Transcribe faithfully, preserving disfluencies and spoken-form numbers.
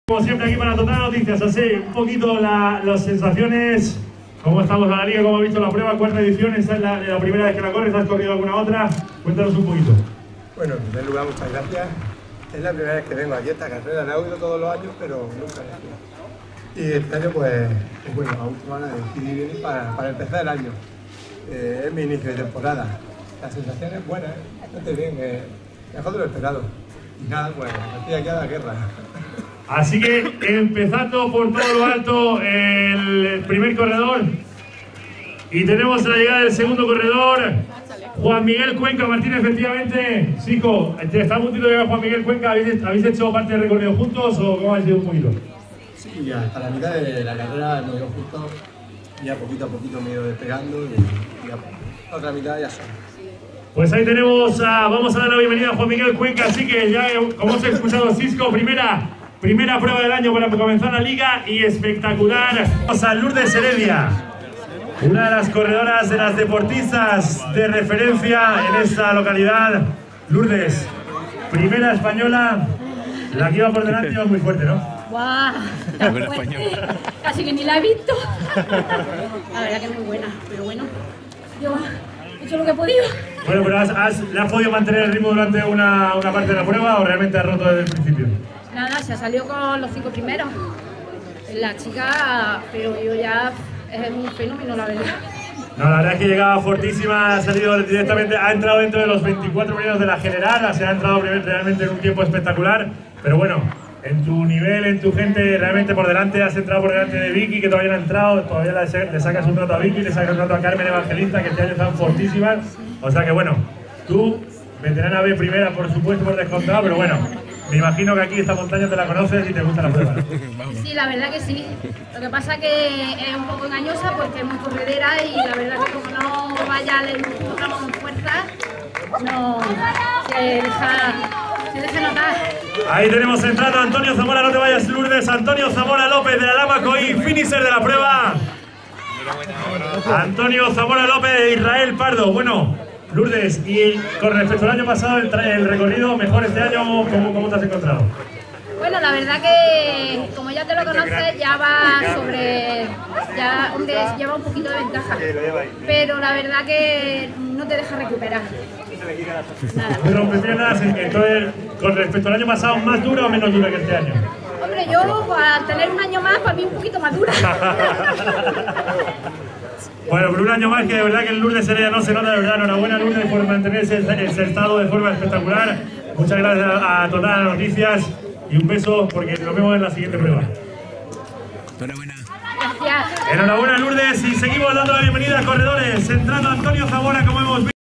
Como siempre aquí para Total Noticias, así un poquito la, las sensaciones, cómo estamos en la liga, cómo has visto la prueba, cuarta edición, esta es la, la primera vez que la corres, ¿has corrido alguna otra? Cuéntanos un poquito. Bueno, en primer lugar muchas gracias, es la primera vez que vengo aquí a esta carrera, la he oído todos los años, pero nunca he ido. Y este año pues, pues bueno, a última hora decidí venir para, para empezar el año, eh, es mi inicio de temporada, la sensación es buena, ¿eh? Bastante bien, eh, mejor de lo esperado. Y nada, pues estoy aquí a la guerra. Así que empezando por todo lo alto el primer corredor y tenemos la llegada del segundo corredor, Juan Miguel Cuenca Martínez. Efectivamente, Sico, está a puntito de llegar Juan Miguel Cuenca. ¿Habéis, ¿Habéis hecho parte del recorrido juntos o cómo ha sido un poquito? Sí, hasta la mitad de la carrera hemos ido juntos, ya poquito a poquito me he ido despegando y ya la otra mitad ya son. Pues ahí tenemos, a, vamos a dar la bienvenida a Juan Miguel Cuenca, así que ya como os he escuchado, Cisco, primera Primera prueba del año para comenzar la liga y espectacular. Vamos a Lourdes Heredia, una de las corredoras, de las deportistas de referencia en esta localidad. Lourdes, primera española, la que iba por delante iba muy fuerte, ¿no? ¡Guau! Tan fuerte. Casi que ni la he visto. La verdad que es muy buena, pero bueno, yo he hecho lo que he podido. Bueno, pero has, has, ¿le has podido mantener el ritmo durante una, una parte de la prueba o realmente has roto desde el principio? Nada, se ha salido con los cinco primeros. La chica, pero yo ya es un fenómeno, la verdad. No, la verdad es que llegaba fortísima, ha salido directamente, ha entrado dentro de los veinticuatro primeros de la general, se ha entrado realmente en un tiempo espectacular, pero bueno, en tu nivel, en tu gente, realmente por delante, has entrado por delante de Vicky, que todavía no ha entrado, todavía le, le sacas un rato a Vicky, le sacas un rato a Carmen Evangelista, que este año están fortísimas, o sea que bueno, tú, veterana B primera, por supuesto, por descontado, pero bueno, me imagino que aquí esta montaña te la conoces y te gusta la prueba, ¿no? Sí, la verdad que sí. Lo que pasa es que es un poco engañosa porque es muy corredera y la verdad que como no vaya al tramo con fuerza, no se deja, se deja notar. Ahí tenemos entrando a Antonio Zamora, no te vayas Lourdes, Antonio Zamora López de la Lama Coí, finisher de la prueba. Antonio Zamora López de Israel Pardo, bueno. Lourdes, y con respecto al año pasado, el, el recorrido mejor este año, ¿cómo, ¿cómo te has encontrado? Bueno, la verdad que como ya te lo conoces, ya va sobre, ya hombre, lleva un poquito de ventaja, pero la verdad que no te deja recuperar. Nada. Pero piernas, entonces, con respecto al año pasado, ¿más dura o menos dura que este año? Hombre, yo al tener un año más, para mí un poquito más dura. Bueno, por un año más que de verdad que el Lourdes Heredia no se nota, de verdad, enhorabuena Lourdes por mantener ese, ese estado de forma espectacular. Muchas gracias a, a Total Noticias y un beso porque nos vemos en la siguiente prueba. Enhorabuena. Gracias. Enhorabuena Lourdes y seguimos dando la bienvenida a corredores, entrando Antonio Zamora como hemos visto.